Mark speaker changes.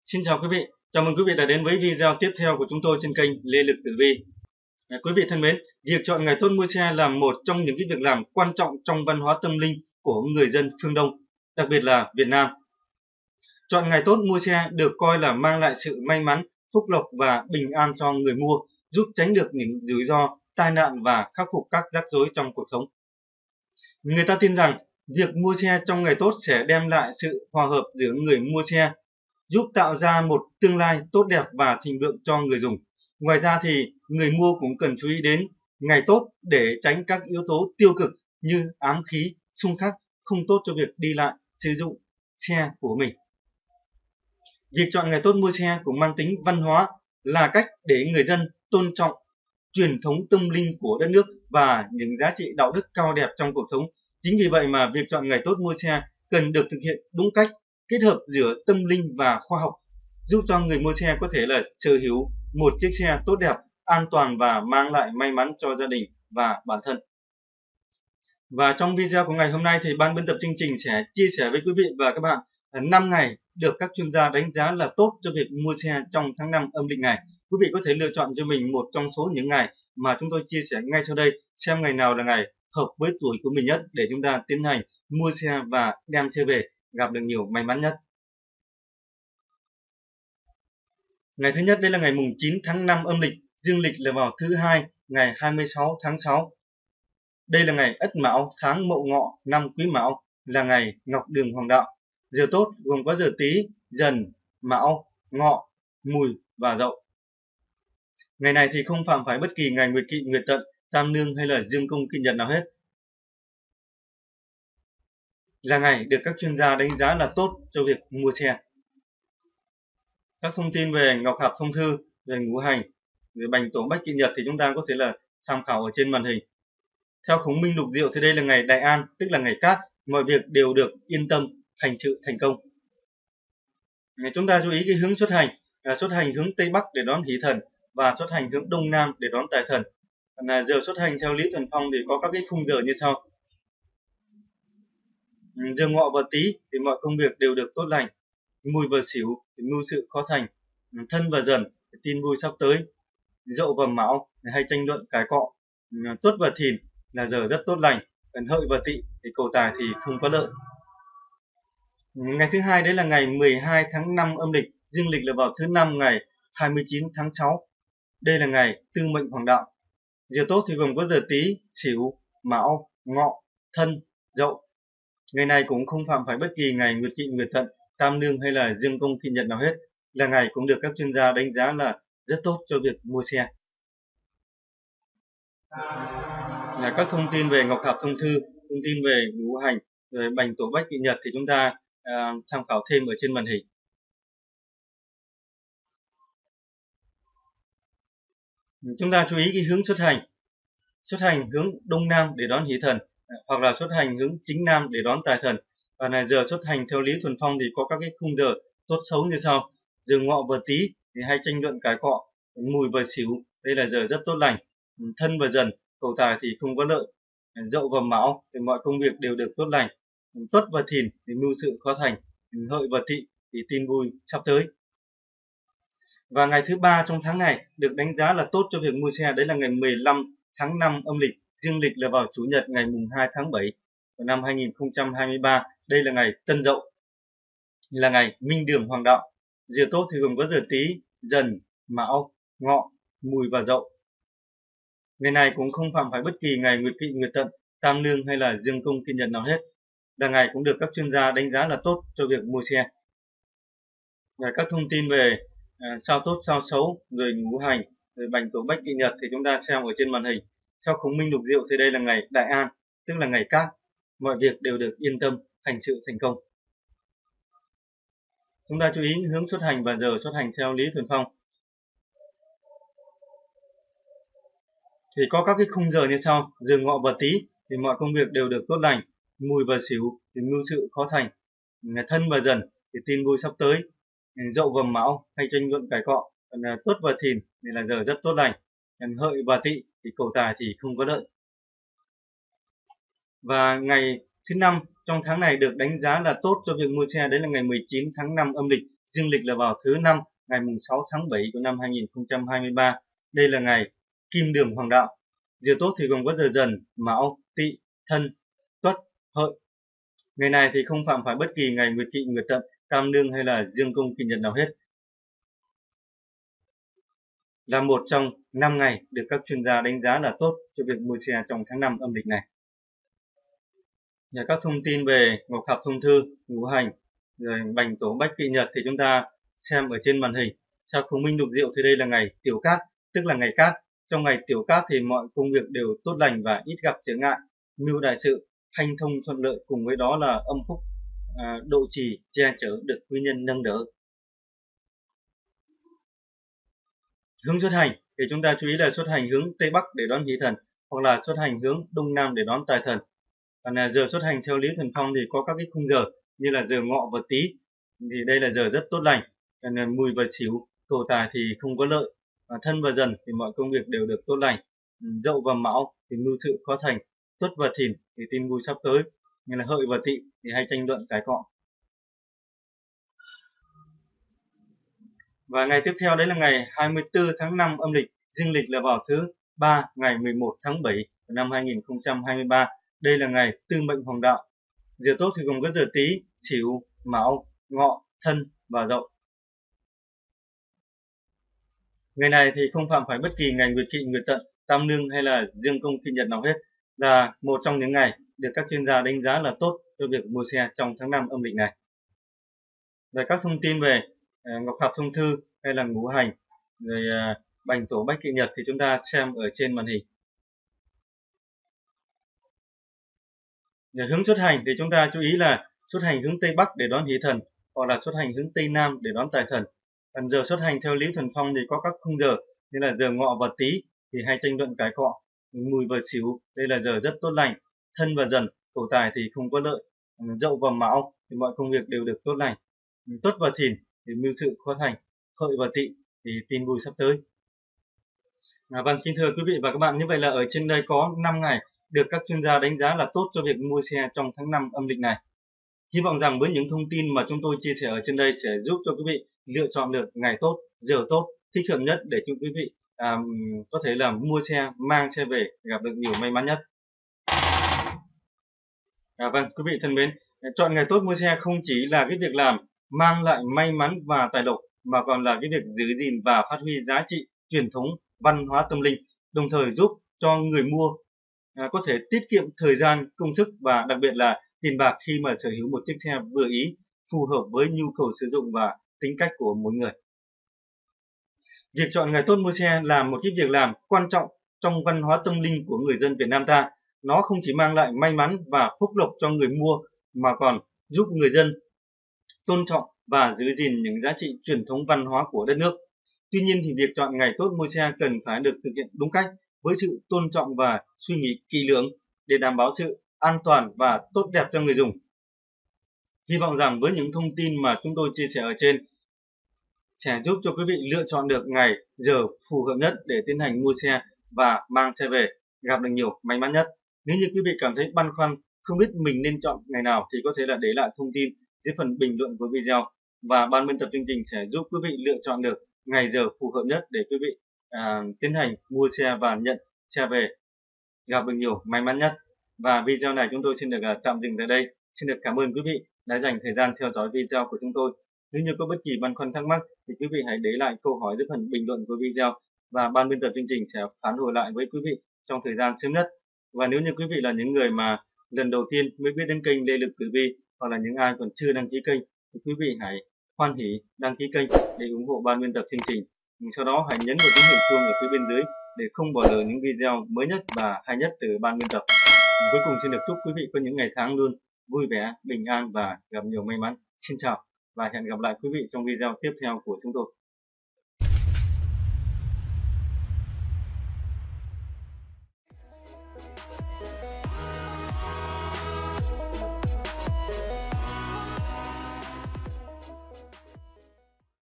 Speaker 1: Xin chào quý vị, chào mừng quý vị đã đến với video tiếp theo của chúng tôi trên kênh Lê Lực Tử Vi. Quý vị thân mến, việc chọn ngày tốt mua xe là một trong những việc làm quan trọng trong văn hóa tâm linh của người dân phương Đông, đặc biệt là Việt Nam. Chọn ngày tốt mua xe được coi là mang lại sự may mắn, phúc lộc và bình an cho người mua, giúp tránh được những rủi ro, tai nạn và khắc phục các rắc rối trong cuộc sống. Người ta tin rằng việc mua xe trong ngày tốt sẽ đem lại sự hòa hợp giữa người mua xe, giúp tạo ra một tương lai tốt đẹp và thịnh vượng cho người dùng. Ngoài ra thì người mua cũng cần chú ý đến ngày tốt để tránh các yếu tố tiêu cực như ám khí, xung khắc không tốt cho việc đi lại, sử dụng xe của mình. Việc chọn ngày tốt mua xe cũng mang tính văn hóa, là cách để người dân tôn trọng truyền thống tâm linh của đất nước và những giá trị đạo đức cao đẹp trong cuộc sống. Chính vì vậy mà việc chọn ngày tốt mua xe cần được thực hiện đúng cách, kết hợp giữa tâm linh và khoa học, giúp cho người mua xe có thể là sở hữu một chiếc xe tốt đẹp, an toàn và mang lại may mắn cho gia đình và bản thân. Và trong video của ngày hôm nay thì ban biên tập chương trình sẽ chia sẻ với quý vị và các bạn 5 ngày được các chuyên gia đánh giá là tốt cho việc mua xe trong tháng 5 âm lịch này. Quý vị có thể lựa chọn cho mình một trong số những ngày mà chúng tôi chia sẻ ngay sau đây, xem ngày nào là ngày hợp với tuổi của mình nhất để chúng ta tiến hành mua xe và đem xe về gặp được nhiều may mắn nhất. Ngày thứ nhất đây là ngày mùng 9 tháng 5 âm lịch, dương lịch là vào thứ Hai, ngày 26 tháng 6. Đây là ngày Ất Mão, tháng Mậu Ngọ, năm Quý Mão, là ngày Ngọc Đường Hoàng Đạo. Giờ tốt gồm có giờ Tý, Dần, Mão, Ngọ, Mùi và Dậu. Ngày này thì không phạm phải bất kỳ ngày Nguyệt Kỵ, Nguyệt Tận, Tam Nương hay là Dương Công, Kỵ Nhật nào hết. Là ngày được các chuyên gia đánh giá là tốt cho việc mua xe. Các thông tin về Ngọc Hạp Thông Thư, về ngũ hành, về Bành Tổ Bách Kỵ Nhật thì chúng ta có thể là tham khảo ở trên màn hình. Theo Khổng Minh Lục Diệu thì đây là ngày Đại An, tức là ngày cát, mọi việc đều được yên tâm, hành sự thành công. Chúng ta chú ý cái hướng xuất hành, xuất hành hướng Tây Bắc để đón Hỷ Thần và xuất hành hướng Đông Nam để đón Tài Thần. Giờ xuất hành theo Lý Thuần Phong thì có các cái khung giờ như sau. Giờ Ngọ và Tý thì mọi công việc đều được tốt lành. Mùi và Sửu thì mưu sự khó thành. Thân và Dần thì tin vui sắp tới. Dậu và Mão thì hay tranh luận cãi cọ. Tuất và Thìn là giờ rất tốt lành. Còn Hợi và Tỵ thì cầu tài thì không có lợi. Ngày thứ hai đấy là ngày 12 tháng 5 âm lịch, dương lịch là vào thứ Năm, ngày 29 tháng 6. Đây là ngày Tư Mệnh Hoàng Đạo. Giờ tốt thì gồm có giờ Tý, Sửu, Mão, Ngọ, Thân, Dậu. Ngày này cũng không phạm phải bất kỳ ngày Nguyệt Kỵ, Nguyệt Tận, Tam Nương hay là Dương Công, Kỵ Nhật nào hết. Là ngày cũng được các chuyên gia đánh giá là rất tốt cho việc mua xe. Các thông tin về Ngọc Hạp Thông Thư, thông tin về ngũ hành, rồi Bành Tổ Bách Kỵ Nhật thì chúng ta tham khảo thêm ở trên màn hình. Chúng ta chú ý cái hướng xuất hành hướng Đông Nam để đón Hỷ Thần, hoặc là xuất hành hướng chính Nam để đón Tài Thần. Và này giờ xuất hành theo Lý Thuần Phong thì có các cái khung giờ tốt xấu như sau. Giờ Ngọ và Tý thì hay tranh luận cãi cọ. Mùi và Sửu đây là giờ rất tốt lành. Thân và Dần cầu tài thì không có lợi. Dậu và Mão thì mọi công việc đều được tốt lành. Tuất và Thìn thì mưu sự khó thành. Hợi và Tỵ thì tin vui sắp tới. Và ngày thứ ba trong tháng này được đánh giá là tốt cho việc mua xe, đấy là ngày 15 tháng 5 âm lịch, dương lịch là vào Chủ nhật ngày mùng 2 tháng 7 của năm 2023. Đây là ngày Tân Dậu, là ngày Minh Đường Hoàng Đạo. Giờ tốt thì gồm có giờ Tý, Dần, Mão, Ngọ, Mùi và Dậu. Ngày này cũng không phạm phải bất kỳ ngày Nguyệt Kỵ, Nguyệt Tận, Tam Nương hay là Dương Công, Kỵ Nhật nào hết. Là ngày cũng được các chuyên gia đánh giá là tốt cho việc mua xe. Và các thông tin về sao tốt sao xấu, rồi ngũ hành, rồi Bành Tổ Bách Kỵ Nhật thì chúng ta xem ở trên màn hình. Theo Khổng Minh Lục Diệu thì đây là ngày Đại An, tức là ngày cát, mọi việc đều được yên tâm, hành sự thành công. Chúng ta chú ý hướng xuất hành và giờ xuất hành theo Lý Thuần Phong. Thì có các cái khung giờ như sau. Giờ Ngọ và Tý thì mọi công việc đều được tốt lành. Mùi và Sửu thì mưu sự khó thành. Thân và Dần thì tin vui sắp tới. Dậu và Mão hay tranh luận cãi cọ. Còn Tuất và Thìn thì là giờ rất tốt lành. Hợi và Tỵ thì cầu tài thì không có lợi. Và ngày thứ năm trong tháng này được đánh giá là tốt cho việc mua xe, đấy là ngày 19 tháng 5 âm lịch, dương lịch là vào thứ năm ngày mùng 6 tháng 7 của năm 2023. Đây là ngày Kim Đường Hoàng đạo. Giờ tốt thì gồm có giờ Dần, Mão, Tỵ, Thân, Tuất, Hợi. Ngày này thì không phạm phải bất kỳ ngày Nguyệt Kỵ, Nguyệt Tận, Tam Nương hay là Dương Công Kỷ Nhật nào hết. Là một trong 5 ngày được các chuyên gia đánh giá là tốt cho việc mua xe trong tháng 5 âm lịch này. Các thông tin về Ngọc Hợp Thông Thư, Ngũ Hành, rồi Bành Tổ Bách Kỵ Nhật thì chúng ta xem ở trên màn hình. Theo Khổng Minh Lục Diệu thì đây là ngày Tiểu Cát, tức là ngày cát. Trong ngày Tiểu Cát thì mọi công việc đều tốt lành và ít gặp trở ngại, mưu đại sự, hanh thông thuận lợi, cùng với đó là âm phúc, độ trì, che chở, được quý nhân nâng đỡ. Hướng xuất hành thì chúng ta chú ý là xuất hành hướng Tây Bắc để đón hỷ thần, hoặc là xuất hành hướng Đông Nam để đón tài thần. Còn giờ xuất hành theo Lý Thuần Phong thì có các cái khung giờ như là giờ Ngọ và Tý, thì đây là giờ rất tốt lành. Còn Mùi và Sửu, Thổ tài thì không có lợi. Thân và Dần thì mọi công việc đều được tốt lành. Dậu và Mão thì mưu sự khó thành. Tuất và Thìn thì tin vui sắp tới. Như là Hợi và Tỵ thì hay tranh luận cãi cọ. Và ngày tiếp theo đấy là ngày 24 tháng 5 âm lịch, dương lịch là vào thứ 3 ngày 11 tháng 7 năm 2023. Đây là ngày Tư Mệnh Hoàng đạo. Giờ tốt thì gồm có giờ Tý, Sửu, Mão, Ngọ, Thân và Dậu. Ngày này thì không phạm phải bất kỳ ngày Nguyệt Kỵ, Nguyệt Tận, Tam Nương hay là Dương Công Kỵ Nhật nào hết, là một trong những ngày được các chuyên gia đánh giá là tốt cho việc mua xe trong tháng 5 âm lịch này. Về các thông tin về Ngọc Hợp Thông Thư hay là Ngũ Hành, rồi Bành Tổ Bách Kỵ Nhật thì chúng ta xem ở trên màn hình. Để hướng xuất hành thì chúng ta chú ý là xuất hành hướng Tây Bắc để đón hỷ thần, hoặc là xuất hành hướng Tây Nam để đón tài thần. Còn giờ xuất hành theo Lý Thuần Phong thì có các khung giờ như là giờ Ngọ và Tý thì hay tranh luận cãi cọ. Mùi và Sửu đây là giờ rất tốt lành. Thân và Dần, Thổ tài thì không có lợi. Dậu và Mão thì mọi công việc đều được tốt lành. Tuất và Thìn thì mưu sự khó thành. Hợi và Tỵ thì tin vui sắp tới. Vâng, kính thưa quý vị và các bạn, như vậy là ở trên đây có 5 ngày được các chuyên gia đánh giá là tốt cho việc mua xe trong tháng 5 âm lịch này. Hy vọng rằng với những thông tin mà chúng tôi chia sẻ ở trên đây sẽ giúp cho quý vị lựa chọn được ngày tốt, giờ tốt, thích hợp nhất để cho quý vị có thể là mua xe, mang xe về, gặp được nhiều may mắn nhất. Vâng, quý vị thân mến, chọn ngày tốt mua xe không chỉ là cái việc làm mang lại may mắn và tài lộc, mà còn là cái việc giữ gìn và phát huy giá trị truyền thống văn hóa tâm linh, đồng thời giúp cho người mua có thể tiết kiệm thời gian, công sức và đặc biệt là tiền bạc khi mà sở hữu một chiếc xe vừa ý, phù hợp với nhu cầu sử dụng và tính cách của mỗi người. Việc chọn ngày tốt mua xe là một cái việc làm quan trọng trong văn hóa tâm linh của người dân Việt Nam ta. Nó không chỉ mang lại may mắn và phúc lộc cho người mua, mà còn giúp người dân tôn trọng và giữ gìn những giá trị truyền thống văn hóa của đất nước. Tuy nhiên thì việc chọn ngày tốt mua xe cần phải được thực hiện đúng cách, với sự tôn trọng và suy nghĩ kỹ lưỡng để đảm bảo sự an toàn và tốt đẹp cho người dùng. Hy vọng rằng với những thông tin mà chúng tôi chia sẻ ở trên sẽ giúp cho quý vị lựa chọn được ngày giờ phù hợp nhất để tiến hành mua xe và mang xe về, gặp được nhiều may mắn nhất. Nếu như quý vị cảm thấy băn khoăn không biết mình nên chọn ngày nào thì có thể là để lại thông tin dưới phần bình luận của video, và ban biên tập chương trình sẽ giúp quý vị lựa chọn được ngày giờ phù hợp nhất để quý vị tiến hành mua xe và nhận xe về, gặp được nhiều may mắn nhất. Và video này chúng tôi xin được tạm dừng tại đây. Xin được cảm ơn quý vị đã dành thời gian theo dõi video của chúng tôi. Nếu như có bất kỳ băn khoăn thắc mắc thì quý vị hãy để lại câu hỏi dưới phần bình luận của video, và ban biên tập chương trình sẽ phản hồi lại với quý vị trong thời gian sớm nhất. Và nếu như quý vị là những người mà lần đầu tiên mới biết đến kênh Lê Lực Tử Vi, hoặc là những ai còn chưa đăng ký kênh, thì quý vị hãy hoan hỉ đăng ký kênh để ủng hộ ban biên tập chương trình. Sau đó hãy nhấn vào tín hiệu chuông ở phía bên dưới để không bỏ lỡ những video mới nhất và hay nhất từ ban biên tập. Cuối cùng xin được chúc quý vị có những ngày tháng luôn vui vẻ, bình an và gặp nhiều may mắn. Xin chào và hẹn gặp lại quý vị trong video tiếp theo của chúng tôi.